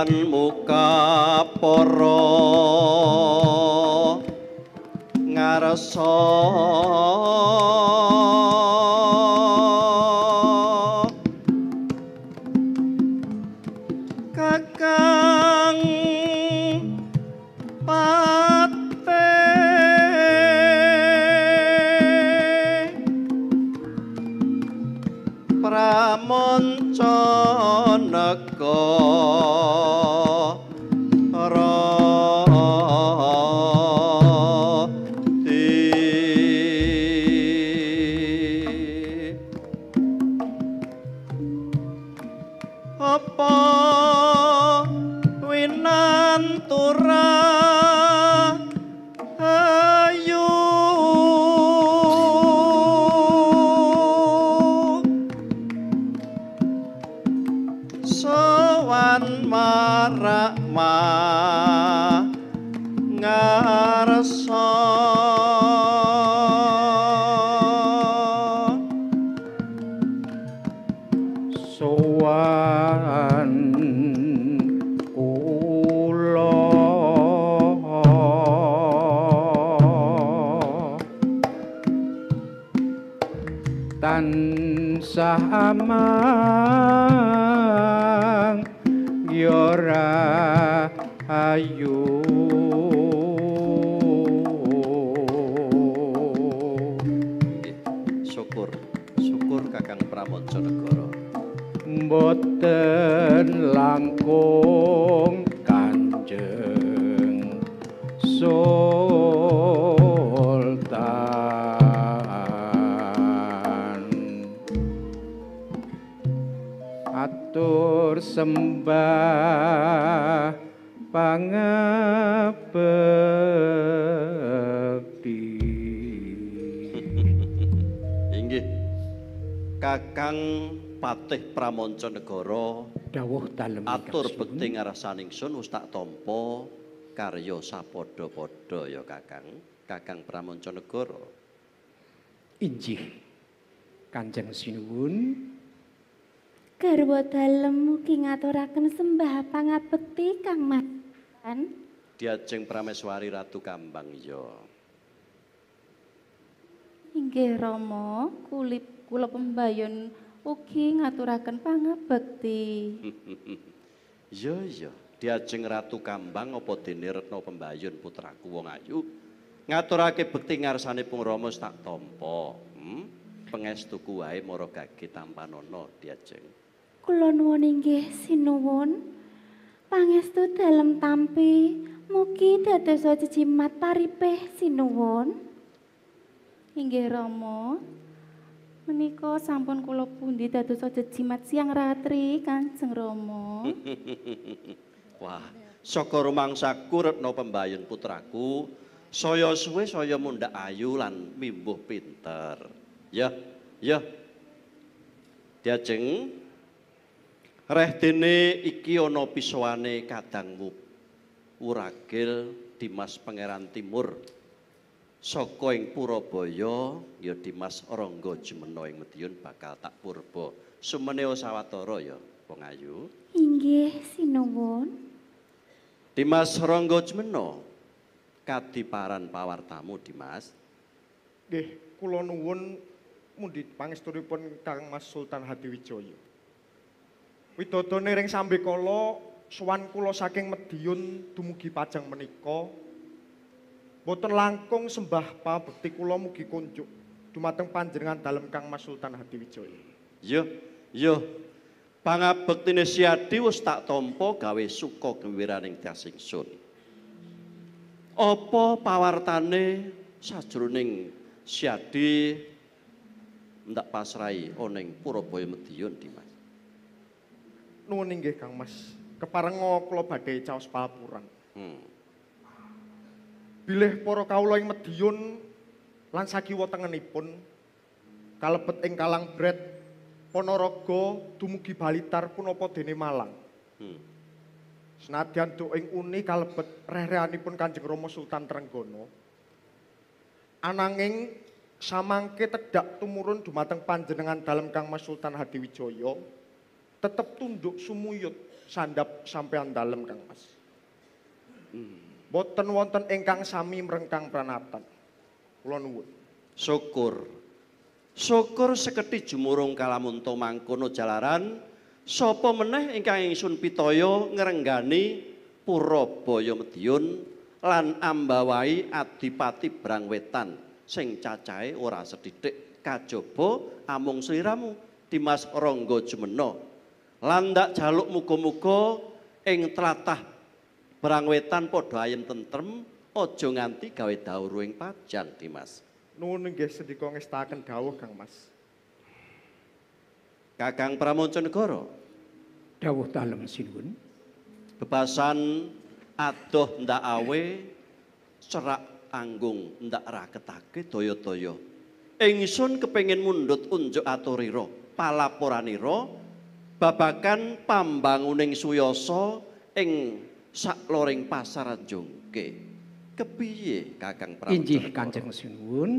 sowan muka para ngarsa kakang pate pramonca apa winantura ayu sowan marak ngarsa sowan kula tansah amang yora ayu syukur Kakang Pramoconegoro mboten langkung Kanjeng Sultan atur sembah pangabekti. Inggih Kakang Patih Pramoconegoro Dawuh dalem atur bekti ngarasaning sun wis tak tampa karya sapadha-padha ya Kakang Pramoconegoro. Injih Kanjeng Sinuwun garwa dalem mugi ngaturaken sembah pangabekti Kang Mas. Diajeng Prameswari Ratu Kambang ya. Inggih Rama, kula pembayon ugi ngaturaken pangabekti. Iya, diajeng Ratu Kambang apa dene Retna Pembayun putraku wong ayu ngaturake bekti ngarsanipun Rama tak tampa. Pangestuku wae mara gage tampanana diajeng. Kula nuwun inggih sinuwun. Pangestu dalem tampi mugi dadosa jejimat paripih sinuwun. Inggih Rama. Menika sampun kula pundi dadosa jejimat siang ratri Kanjeng Rama. Wah, saka rumangsaku Retna Pembayun putraku, saya suwe saya mundhak ayu lan mimbuh pinter. Ya. Diajeng reh dene iki ana pisuwane kadangmu Wuragil Dimas Pangeran Timur saka ing Purabaya ya Dimas Rangga Jemena ing Medion bakal tak purba sumeneo sawetara ya wong ayu. Inggih sinuwun. Dimas Rangga Jemena kadiparan pawartamu Dimas. Nggih, kula nuwun mundi pangestunipun Kang Mas Sultan Hadiwijaya. Widodone ring sambekala sowan kula saking Medion dumugi Pajang menika boten langkung sembah pabekti kula mugi kunjuk dumateng panjenengan dalem Kang Mas Sultan Hadiwijaya. Yo. Pangabektine Siadi wis tak tampa gawe suka gewiraning tias ingsun. Apa pawartane sajroning Siadi ndak pasrai ana ing Purabaya Medion Dimas. Nuwun inggih Kang Mas, keparenga kula badhe caos palapuran. Bilih para kawula ing Medion lan sakiwa tengenipun kalebet ing Kalangbret Ponorogo dumugi Balitar punapa dene Malang. Senadyan do ing uni kalebet reh-rehanipun Kanjeng Rama Sultan Trenggana. Ananging samangke tedhak tumurun dumateng panjenengan dalem Kang Mas Sultan Hadiwijaya tetep tunduk sumuyut sandap sampean dalem Kang Mas. Boten wonten ingkang sami mrengkang pranatan. Kula nuwun. Syukur. Syukur seketi jumurung kalamunta mangkono jalaran sapa meneh ingkang ingsun pitaya ngrenggani Purabaya Medyun lan ambawahi Adipati Brangwetan sing cacahe ora sethithik kajaba amung sliramu Dimas Rangga Jumena lan ndak jaluk muga-muga ing tlatah Brangwetan padha ayem tentrem aja nganti gawe dawuh ing pajang Dimas. Nuwun nggih sedika ngestaken dawuh Kang Mas. Kakang Pramocanegara Dawuh dalem sinuwun. bebasan adoh ndak awe cerak anggung ndak raketake daya-daya. Ingsun kepengin mundhut unjuk aturira palaporanira babagan pambanguning Suyasa ing sakloring pasaran Jongke. Kepiye Kakang Injih Pramocanegara? Kanjeng sinuwun.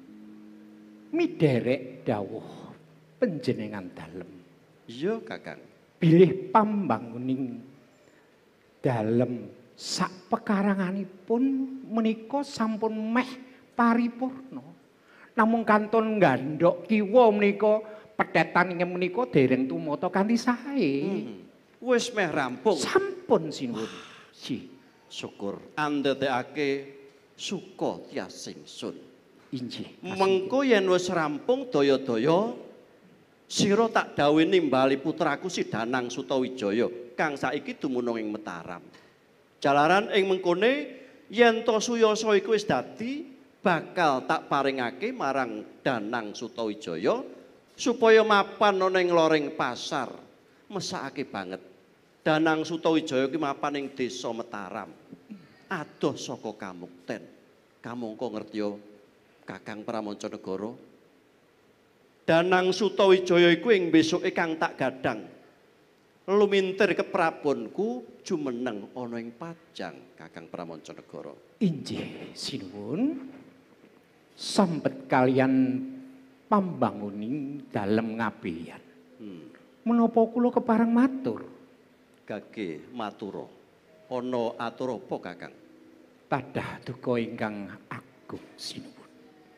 Miderek dawuh panjenengan dalem. Iya Kakang. Bilih pambanguning dalem sak pekaranganipun menika sampun meh paripurna. Namung kantun nggandhok kiwa menika pethetan ing menika dereng tumata kanthi sae. Wis meh rampung. Sampun sinuwun. Syukur andhetekake suka tiasingsun. Injih. Mengko yen wis rampung daya-daya sira tak dawuhi nimbali putraku si Danang Sutawijaya kang saiki dumunung ing Mataram. Jalaran ing mengkone yen to Suyasa iku wis dadi bakal tak paringake marang Danang Sutawijaya supaya mapan ana ing loring pasar. Mesakake banget. Danang Sutawijaya ki mapan ing desa Mataram. Adoh saka Kamukten. Kamangka ngertiya Kakang Pramocanegara. Danang Sutawijaya iku ing besuke kang tak gadang. Lumintir keprabonku jumeneng ana ing pajang Kakang Pramocanegara. Injih sinuwun. Sambet kalian pambanguning dalem ngabeyan. Menapa kula kepareng matur? Gage matura. Ana atur apa Kakang? Tadah duka ingkang agung sinuwun.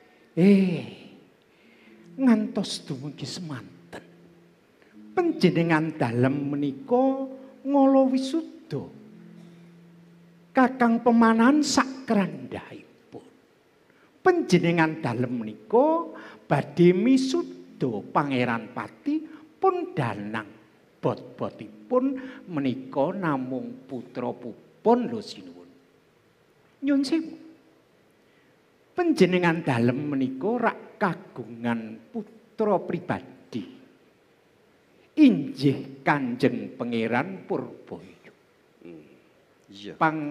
Ngantos dumugi semanten. Panjenengan dalem menika ngala wisuda. Kakang pemanan sak krandhahipun. Panjenengan dalem menika badhe misuda Pangeran Pati pun Danang. Bot-botipun menika namung putra pupun lho sinuwun. Nyun sewu. Panjenengan dalem menika rak kagungan putra pribadi. Injih Kanjeng Pangeran Purbaya. Iya.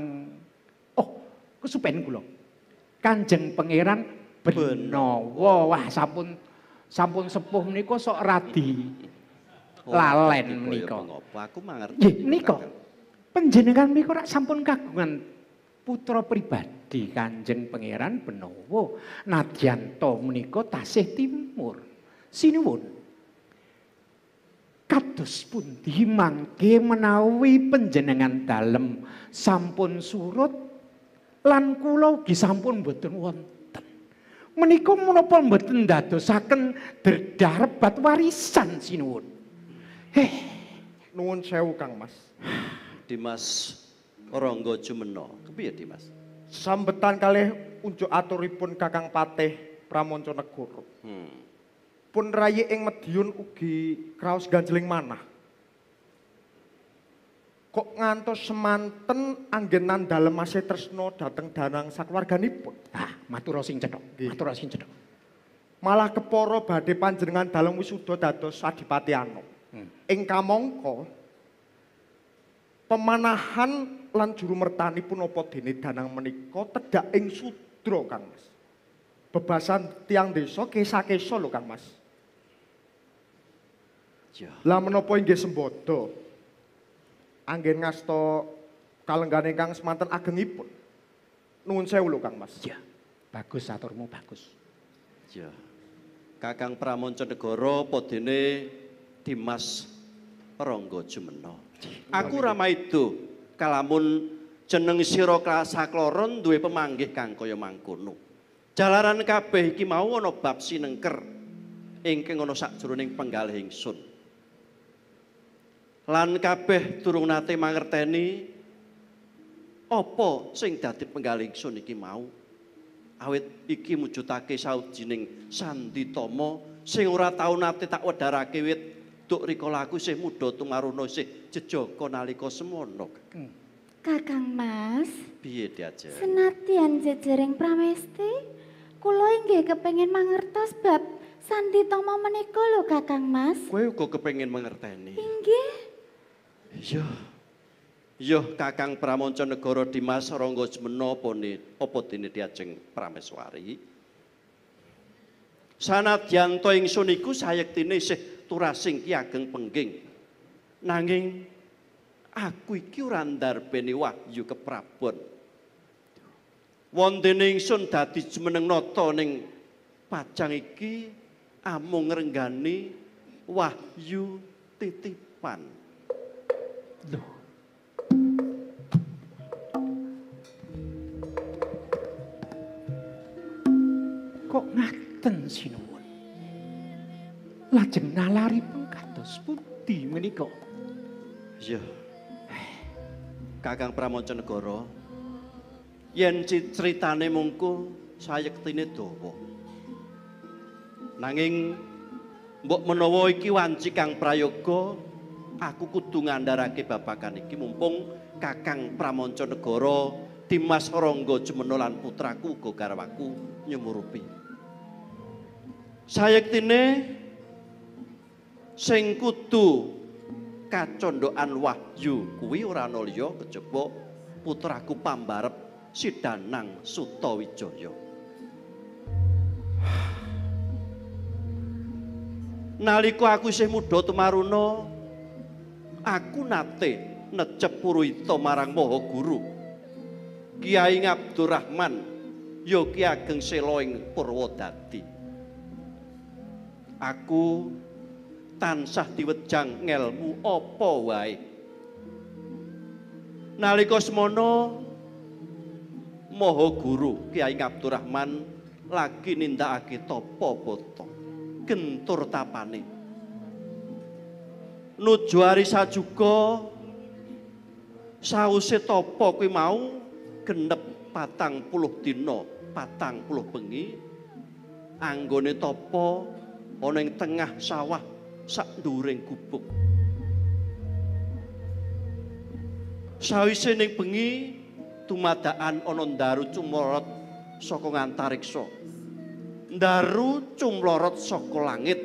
Kesupen kula. Kanjeng Pangeran Benawa. Wah sampun sepuh menika sok radi lalen menika. Aku mangerti. Nggih nika. Panjenengan menika rak sampun kagungan putra pribadi Kanjeng Pangeran Benawa. Nadyan to menika tasih timur. Sinuwun. Kados pundi mangke menawi panjenengan dalem sampun surut lan kula ugi sampun boten wonten. Menika menapa mboten ndadosaken dedharebat warisan sinuwun. Nuwun sewu Kang Mas. Dimas Rangga Jumena. Kepiye Dimas? Sambetan kalih unjuk aturipun Kakang Patih Pramocanegara. Pun rayi ing Medyun ugi kraos ganjeling manah. Kok ngantos semanten anggenan dalem asih tresna dhateng Danang sakeluarganipun. Matur sing cethuk. Matur sing cethuk. Malah kepara badhe panjenengan dalem wisuda dados Adipati Anom. Ing kamangka pemanahan lan juru mertanipun apa dene Danang menika tedhak ing Sudra Kang Mas. Bebasan tiang desa kesa-kesa lho Kang Mas. Ya. Lah menapa inggih sembada anggen ngasta kalenggan ingkang semanten agengipun. Nuwun sewu lho Kang Mas. Ya. Bagus aturmu bagus. Ya. Kakang Pramocanegara padene Dimas Rangga Jumena. Aku Ramaido kalamun jeneng sira sakloron duwe pemanggih kang kaya mangkono. Jalaran kabeh iki mau ana bab sinengker ingkang ana sakjroning penggalih ingsun. Lan kabeh durung nate mangerteni apa sing dadi penggalih ingsun iki mau. Awit iki mujudake sawijining sanditama sing ora tau nate tak wedharake wit duk rikala aku isih muda tumaruna isih jejaka nalika semono. Kakang Mas, Piye Diajen? senadyan jejering pramesti, kula inggih kepengin mangertos bab sanditama menika lho Kakang Mas. Kowe uga kepengin mangerteni. Inggih. Iya Kakang Pramancanegara Dimas Rangga Jumena apa dene Diajeng Prameswari. Sanadyan to ingsun iku sayektine isih turasing Ki Ageng Pengging. Nanging aku iki ora ndarbeni wahyu keprabon. Wondene ingsun dadi jumeneng nata ning pajang iki amung ngrenggani wahyu titipan. Loh. Kok ngaten sinuwun? Lajeng nalaripun kados pundi menika? Iya. Kakang Pramancanegara, yen critane mungku sayektine dawa. Nanging mbok menawa iki wanci kang prayoga, aku kudu ngandharake babagan iki mumpung Kakang Pramancanegara Dimas Rangga Jumena lan putraku uga garwaku nyumurupi. Sayektine sing kudu kacondhokan wahyu kuwi ora ana liya kejaba putraku pambarep Sidanang Sutawijaya. Nalika aku isih muda tumaruna, aku nate necep Puruhita marang Maha Guru Kiai Abdurrahman ya Ki Ageng Sela ing Purwodadi. Aku tansah diwejang ngelmu apa wae. Nalika semono Maha Guru Kiai Abdurrahman lagi nindakake tapa bata gentur tapane. Nuju ari sajuga sawise tapa kuwi mau genep 40 dina 40 bengi anggone tapa ana ing tengah sawah sak nduring gubuk. Sawise ning bengi tumadakan ana ndaru cumlorot saka ngantariksa. Ndaru cumlorot saka langit.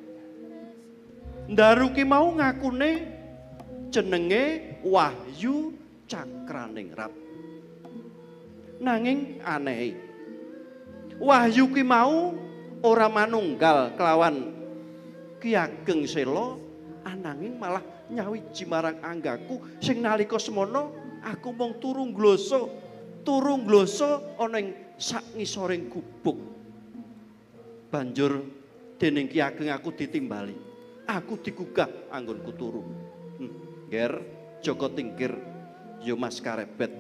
Ndaru ki mau ngakune jenenge Wahyu Cakraningrat. Nanging aneh. Wahyu ki mau ora manunggal kelawan Ki Ageng Sela ananging malah nyawiji marang anggaku sing nalika semono aku mung turu ngloso ana ing sak ngisoring gubuk. Banjur dening Ki Ageng aku ditimbali. Aku digugah anggonku turu. Nger Joko Tingkir ya Mas Karebet.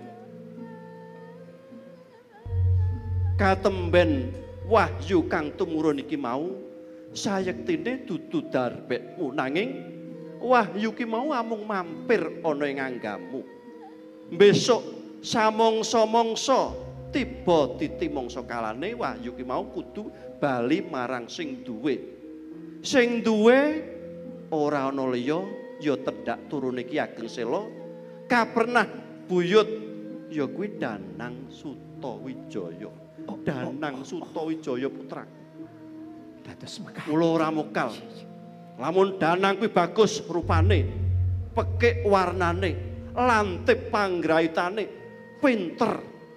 Katemben wahyu kang tumurun iki mau sayektine dudu darbekmu nanging wahyu ki mau amung mampir ana ing anggamu. Besok samangsa-mangsa tiba titi mangsa kalane wahyu ki mau kudu bali marang sing duwe. Sing duwe ora ana liya ya tedhak turune Ki Ageng Sela kapernah buyut ya kuwi Danang Sutawijaya. Danang Sutawijaya putraku. Dados mekar. Kula ora mokal. Lamun Danang kuwi bagus rupane, pekik warnane, lantip panggraitane, pinter.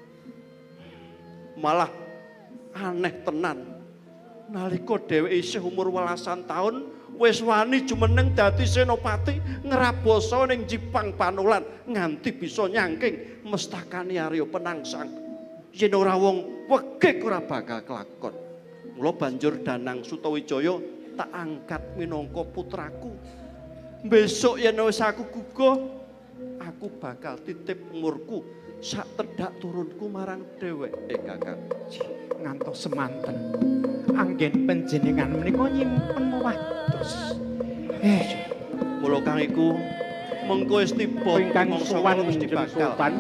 Malah aneh tenan. Nalika dheweke isih umur 18 taun, wis wani jumeneng dadi senopati ngrabosa ning Jipang Panulan nganti bisa nyangking mestakane Arya Penangsang. Yen ora wong wegik ora bakal kelakon. Mula banjur Danang Sutawijaya tak angkat minangka putraku. Besok yen wis aku guguh, aku bakal titip umurku sak tedhak turunku marang dheweke, Kakang. Ngantos semanten anggen panjenengan menika nyimpen wados. Mula kang iku mengko wis tiba Ingkang mangsa sowan wis Kanjeng dibakal. Sultan.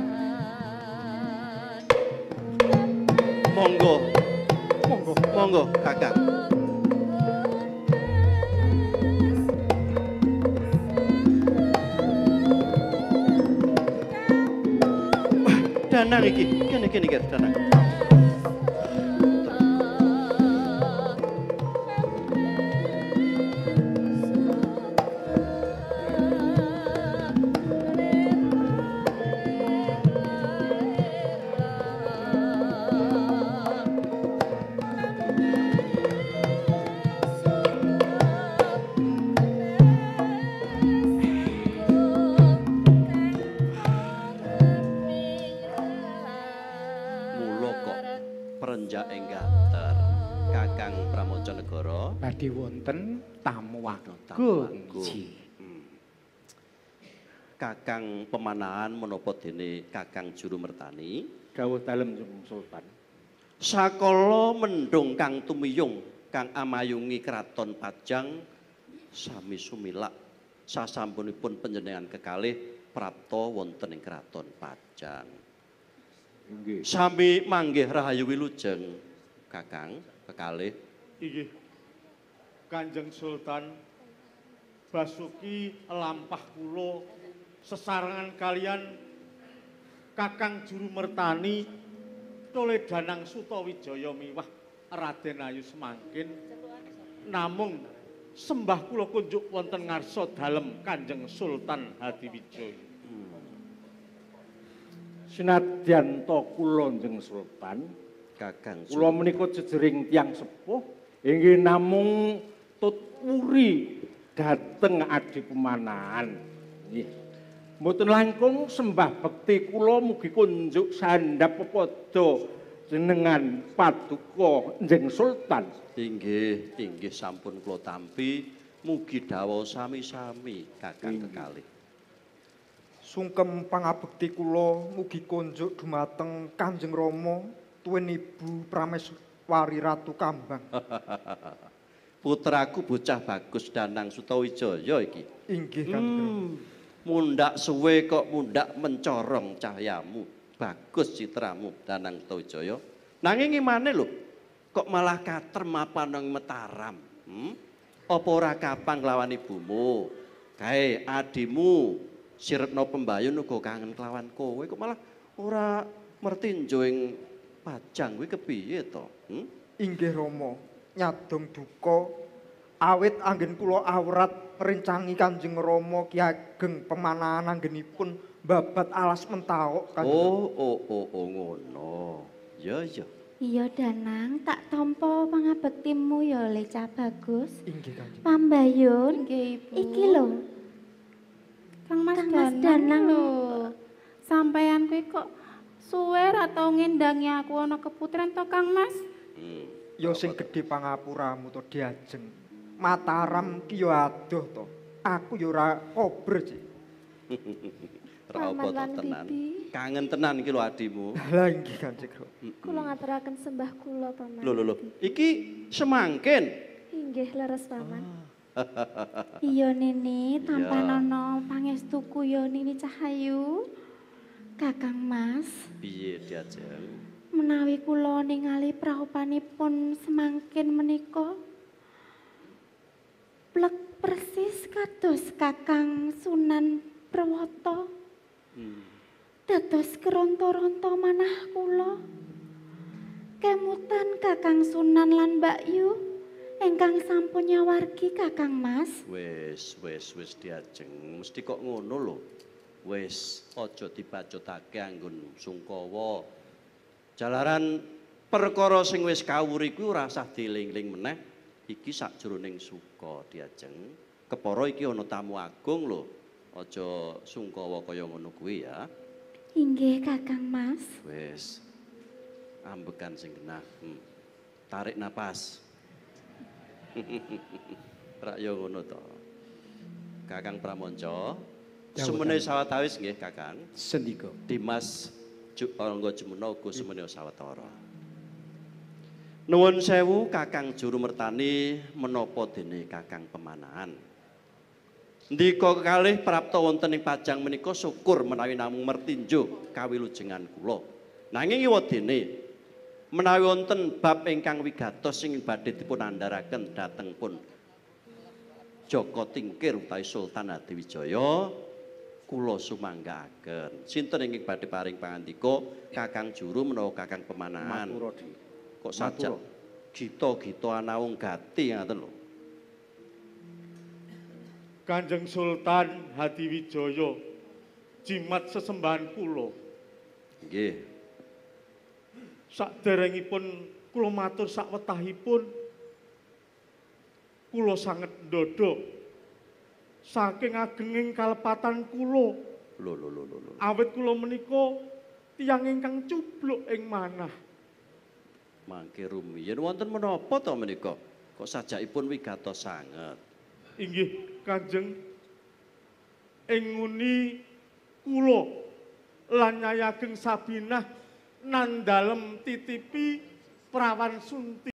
Monggo, Monggo. monggo Kakang. Danang iki, kene danang. Mula kok perenjak enggater Kakang Pramocanegara Badhe wonten tamu tamu agung. agung. Ji. Kakang pemanahan menapa dene Kakang Jurumertani Dawuh dalem Kanjeng Sultan. sakala mendung kang tumiyung kang amayungi kraton Pajang sami sumilak sasampunipun panjenengan kekalih prapta wonten ing kraton Pajang. Inggih. Sami manggih rahayu wilujeng Kakang kekalih. Inggih. Kanjeng Sultan Basuki lampah kula sesarengan kalian Kakang Jurumertani Toledanang Sutawijaya miwah Raden Ayu Semangkin namung sembah kula kunjuk wonten ngarsa dalem Kanjeng Sultan Hadiwijaya. Senadyan to kula Kanjeng Sultan, Kakang kula menika jejering tiyang sepuh inggih namung tuturi dhateng adi pemanahan. Nggih. Mboten langkung sembah bekti kula mugi kunjuk sandhap pepada jenengan paduka Kanjeng Sultan. Inggih, inggih sampun kula tampi mugi dawuh sami-sami Kakang kekalih. Sungkem pangabekti kula mugi kunjuk dumateng Kanjeng Rama tuwin Ibu Prameswari Ratu Kambang. Putraku bocah bagus Danang Sutawijaya iki. Inggih Kanjeng Rama. Mundak suwe kok mundak mencorong cahyamu. Bagus citramu Danang Sutawijaya. Nanging imane lho, kok malah katrem apa nang Mataram? Apa ora kapang lawan ibumu? Kae adimu Si Retno Pembayun uga kangen kelawan kowe kok malah ora mertinjo ing Pajang kuwi kepiye to? Inggih Rama, nyadong duka awit anggen kula awrat ngrencangi Kanjeng Rama Ki Ageng pemanahan anggenipun babat alas mentauk Kanjeng. Oh ngono. Ya. Iya Danang, tak tampa pangabektimu ya Leca Bagus. Inggih Kanjeng. Pambayun, Nggih, Ibu. iki lho. Kang Mas Kang Mas Danang Danang. lho. Sampeyan kuwi kok suwe ra tau ngendangi aku ana keputren to Kang Mas? Ya sing gedhe pangapuramu to Diajeng. Mataram ki ya adoh to. Aku ya ora kober sih. Ra apa Paman lan to tenan. Bibi. Kangen tenan iki lho adimu. Lah inggih Kanjeng. Kula ngaturaken sembah kula Paman. Lho. Iki semangkin. Inggih leres Paman. Iya Nini, tampan Iya. ana pangestuku ya Nini Cahayu. Kakang Mas, Piye Diajeng? menawi kula ningali praopanipun semangkin menika plek persis kados Kakang Sunan Prawata. Dados keronto-ronto manah kula. Kemutan Kakang Sunan lan Mbak Yu ingkang sampun nyawargi Kakang Mas. Wis Diajeng, mesti kok ngono lho. Wis aja dibacutake anggon sungkawa. Jalaran perkara sing wis kawur iku ora usah dieling-eling meneh. Iki sakjroning suka Diajeng. Kepara iki ana tamu agung lho. Aja sungkawa kaya ngono kuwi ya. Inggih Kakang Mas. Wis. Ambekan sing genah. Tarik napas. Rak yo ngono to. Kakang Pramonco. Dawuh, Sumene dawuh. sawetawis nggih Kakang. Sendika. Dimas Angga Jemuna uga sumene sawetara. Nuwun sewu Kakang Juru Mertani menapa dene Kakang Pemanahan. Ndika kekalih prapta wonten ing pajang menika syukur menawi namung mertinjo kawilujengan kula. Nanging iwadene menawi wonten bab ingkang wigatos sing badhe dipun andharaken dhateng pun Joko Tingkir utawi Sultan Hadiwijaya kula sumanggaaken. Sinten ingkang badhe paring pangandika Kakang Juru menawa Kakang Pemanahan. Matura Di. Kok sajak gita-gita anaung gati ngaten lho. Kanjeng Sultan Hadiwijaya jimat sesembahan kula. Nggih. Saderengipun kula matur sawetahipun kula sanget ndodho saking agenging kalepatan kula. Lho. Awit kula menika tiyang ingkang cubluk ing manah. Mangke rumiyin wonten menapa to menika? Kok sajakipun wigatos sanget. Inggih Kanjeng ing nguni kula lan nyayageng Sabinah nandalem titipi Prawan Sunti.